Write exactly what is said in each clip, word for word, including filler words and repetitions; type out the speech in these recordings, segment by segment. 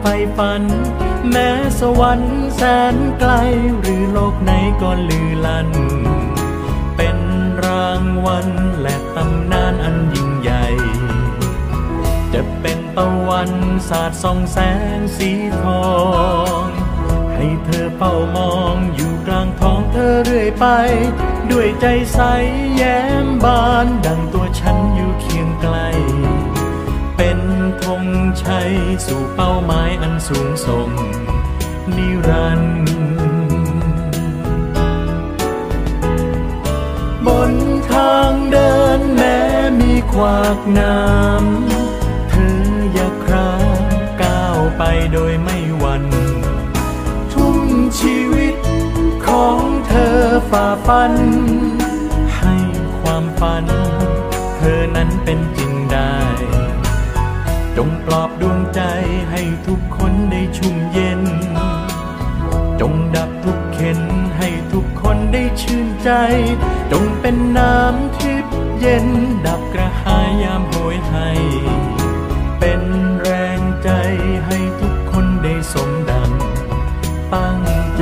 ใฝ่ฝันแม้สวรรค์แสนไกลหรือโลกไหนก็ลือลั่นเป็นรางวัลและตำนานอันยิ่งใหญ่จะเป็นตะวันสาดส่องแสงสีทองให้เธอเฝ้ามองอยู่กลางท้องเธอเรื่อยไปด้วยใจใสแย้มบานดังตัวฉันอยู่เคียงไกลเป็นธงชัยสู่เป้าหมายอันสูงส่งนิรันดร์บนทางเดินแม้มีขวากน้ำเธออย่าคร้าก้าวไปโดยไม่หวั่นทุ่มชีวิตของเธอฝ่าฟันให้ความฝันเธอนั้นเป็นจริงได้จงปลอบดวงใจให้ทุกคนได้ชุ่มเย็นจงดับทุกเข็นให้ทุกคนได้ชื่นใจจงเป็นน้ำทิพย์เย็นดับกระหายยามโหยให้เป็นแรงใจให้ทุกคนได้สมดังตั้งใจ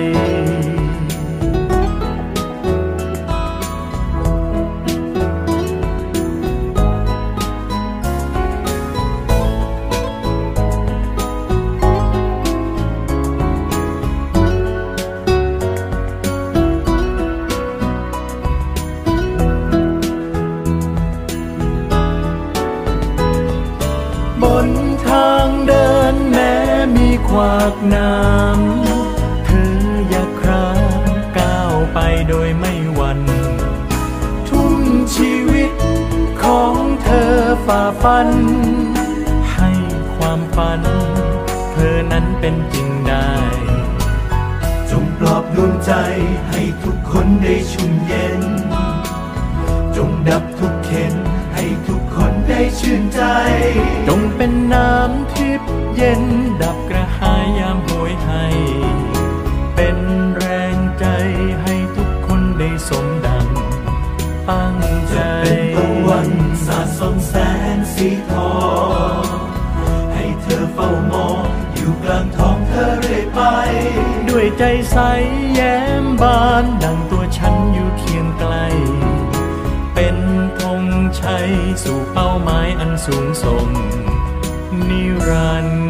บนทางเดินแม้มีขวากน้ำเธออย่าคร้าก้าวไปโดยไม่หวั่นทุ่มชีวิตของเธอฝ่าฟันให้ความฝันเธอนั้นเป็นจริงได้จงปลอบดวงใจให้ทุกคนได้ชุ่มเย็นจงดับทุกเข็นให้ทุกคนได้ชื่นใจจงเป็นน้ำทิพย์เย็นดับกระหายยามโหยให้เป็นแรงใจให้ทุกคนได้สมดังตั้งใจจะเป็นตะวันสาดส่องแสงสีทองให้เธอเฝ้ามองอยู่กลางท้องเธอเรื่อยไปด้วยใจใสแย้มบานดังตัวฉันอยู่เคียงไกลเป็นธงชัยสู่เป้าหมายอันสูงส่งนิรันดร์